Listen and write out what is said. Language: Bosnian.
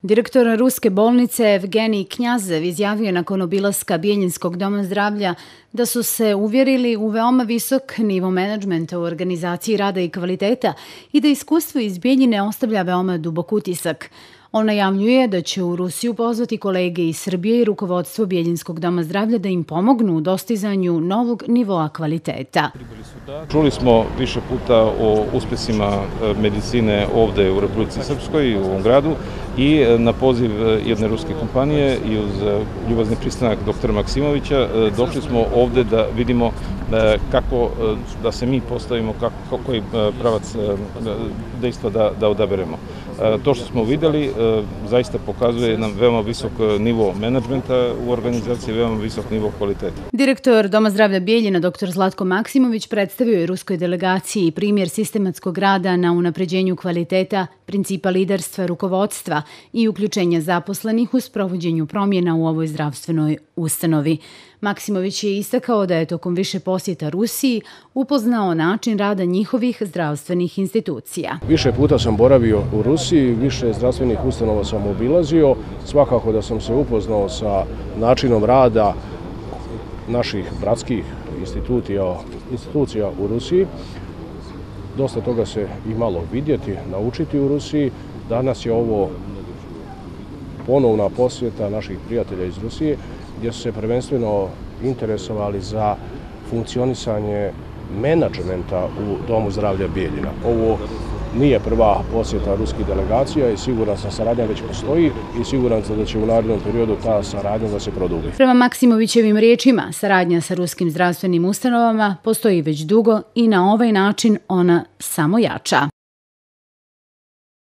Direktor ruske bolnice Evgenij Knjazev izjavio je nakon obilaska Bijeljinskog doma zdravlja da su se uvjerili u veoma visok nivo menadžmenta u organizaciji rada i kvaliteta i da iskustvo iz Bijeljine ostavlja veoma dubok utisak. On najavljuje da će u Rusiju pozvati kolege iz Srbije i rukovodstvo Bijeljinskog doma zdravlja da im pomognu u dostizanju novog nivoa kvaliteta. Čuli smo više puta o uspesima medicine ovde u Republici Srpskoj i u ovom gradu i na poziv jedne ruske kompanije i uz ljubazni pristanak doktora Maksimovića došli smo ovde da vidimo kako da se mi postavimo, koji pravac dejstva da odaberemo. To što smo videli zaista pokazuje nam veoma visok nivo menadžmenta u organizaciji, veoma visok nivo kvaliteta. Direktor Doma zdravlja Bijeljina, dr. Zlatko Maksimović, predstavio je ruskoj delegaciji primjer sistematskog rada na unapređenju kvaliteta, principa liderstva, rukovodstva i uključenja zaposlenih u sprovođenju promjena u ovoj zdravstvenoj ustanovi. Maksimović je istakao da je tokom više posjeta Rusiji upoznao način rada njihovih zdravstvenih institucija. Više puta sam boravio u Rusiji, više zdravstvenih ustanova sam obilazio. Svakako da sam se upoznao sa načinom rada naših bratskih institucija u Rusiji. Dosta toga se imalo vidjeti, naučiti u Rusiji. Danas je ovo ponovna posjeta naših prijatelja iz Rusije, gdje su se prvenstveno interesovali za funkcionisanje menadžmenta u Domu zdravlja Bijeljina. Ovo nije prva posjeta ruskih delegacija i siguran sam saradnja već postoji i siguran sam da će u narednom periodu ta saradnja da se produbi. Prema Maksimovićevim riječima, saradnja sa ruskim zdravstvenim ustanovama postoji već dugo i na ovaj način ona samo jača.